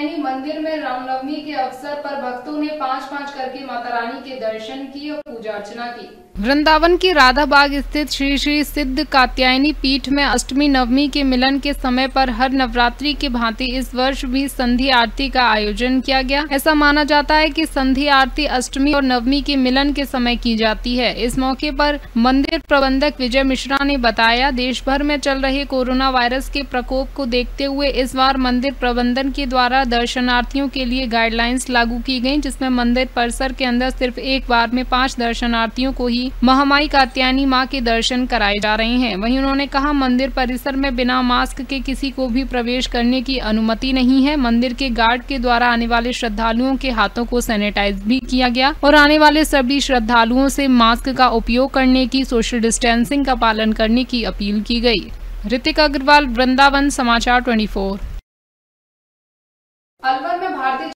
मंदिर में रामनवमी के अवसर पर भक्तों ने 5-5 करके माता रानी के दर्शन किए और पूजा अर्चना की। वृंदावन की राधा बाग स्थित श्री श्री सिद्ध कात्यायनी पीठ में अष्टमी नवमी के मिलन के समय पर हर नवरात्रि के भांति इस वर्ष भी संधि आरती का आयोजन किया गया। ऐसा माना जाता है कि संधि आरती अष्टमी और नवमी के मिलन के समय की जाती है। इस मौके पर मंदिर प्रबंधक विजय मिश्रा ने बताया, देश भर में चल रहे कोरोना वायरस के प्रकोप को देखते हुए इस बार मंदिर प्रबंधन के द्वारा दर्शनार्थियों के लिए गाइडलाइंस लागू की गयी, जिसमें मंदिर परिसर के अंदर सिर्फ एक बार में 5 दर्शनार्थियों को ही महामाई कात्यायनी मां के दर्शन कराए जा रहे हैं। वहीं उन्होंने कहा, मंदिर परिसर में बिना मास्क के किसी को भी प्रवेश करने की अनुमति नहीं है। मंदिर के गार्ड के द्वारा आने वाले श्रद्धालुओं के हाथों को सैनिटाइज भी किया गया और आने वाले सभी श्रद्धालुओं से मास्क का उपयोग करने की, सोशल डिस्टेंसिंग का पालन करने की अपील की गई। ऋतिक अग्रवाल, वृंदावन समाचार 24। अलवर में भारतीय